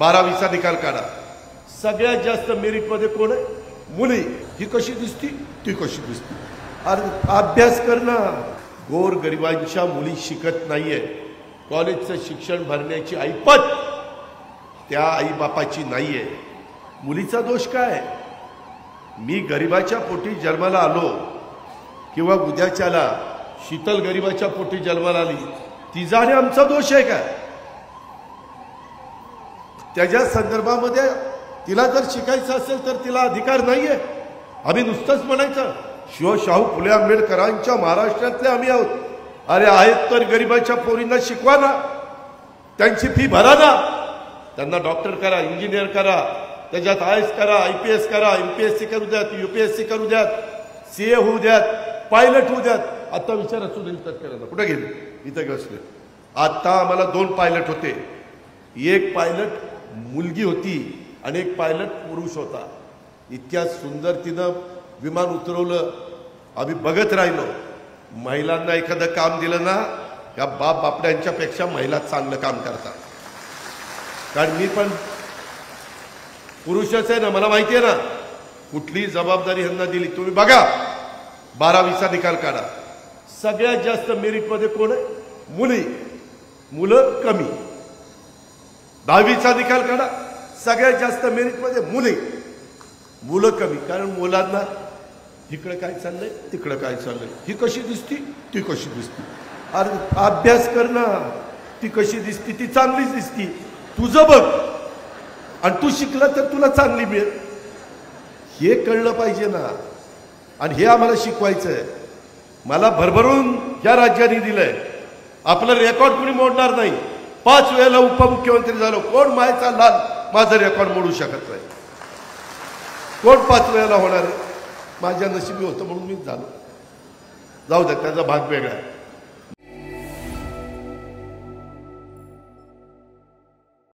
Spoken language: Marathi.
12वीचा निकाल काढा, सगळ्यात जास्त मेरिटमध्ये कोण आहे? मुली. ही कशी दिसती, ती कशी दिसती? अरे अभ्यास करणं. गोर गरिबांच्या मुली शिकत नाहीये. कॉलेजचं शिक्षण भरण्याची ऐपत त्या आईबापाची नाहीये. मुलीचा दोष काय? मी गरिबाच्या पोटी जन्माला आलो किंवा उद्याच्याला शीतल गरिबाच्या पोटी जन्माला आली, तिचा आणि आमचा दोष आहे काय? त्याच्या संदर्भामध्ये तिला जर शिकायचं असेल तर तिला अधिकार नाहीये. आम्ही नुसतंच म्हणायचं शाहू फुले आंबेडकरांच्या महाराष्ट्रातले आम्ही आहोत. अरे आहेत तर गरिबाच्या पोरींना शिकवा ना, त्यांची फी भरा ना, त्यांना डॉक्टर करा, इंजिनियर करा, त्याच्यात IAS करा, IPS करा, MPSC करू द्यात, UPSC करू द्यात, CA होऊ द्यात, पायलट होऊ द्यात. आता विचारा सुनील तटकरेंना कुठे गेले? इथं बसले. आता आम्हाला 2 पायलट होते. एक पायलट मुलगी होती आणि एक पायलट पुरुष होता. इतक्या सुंदर तिनं विमान उतरवलं, आम्ही बघत राहिलो. महिलांना एखादं काम दिलं ना, या बाप बापड्यांच्यापेक्षा महिला चांगलं काम करतात. कारण मी पण पुरुषच आहे ना, मला माहिती आहे ना कुठली जबाबदारी ह्यांना दिली. तुम्ही बघा 12वीचा निकाल काढा, सगळ्यात जास्त मेरिटमध्ये कोण आहे? मुली. मुलं कमी. 10वीचा निकाल काढा, सगळ्यात जास्त मेरिटमध्ये मुली, मुलं कमी. कारण मुलांना इकडं काय चाललंय, तिकडं काय चाललंय, ही कशी दिसती, ती कशी दिसती? अरे अभ्यास करणं. ती कशी दिसती, ती चांगलीच दिसती. तुझं बघ आणि तू शिकला तर तुला चांगली मिळेल. हे कळलं पाहिजे ना, आणि हे आम्हाला शिकवायचं आहे. मला भरभरून या राज्याने दिलंय. आपलं रेकॉर्ड कुणी मोडणार नाही. 5 वेळेला उपमुख्यमंत्री झालो, कोण मायचा लाल माझं रेकॉर्ड मोडू शकत नाही. कोण 5 वेळेला होणार आहे? माझ्या नशिबी होतं म्हणून मी झालो. जाऊ द्या, त्याचा भाग वेगळा आहे.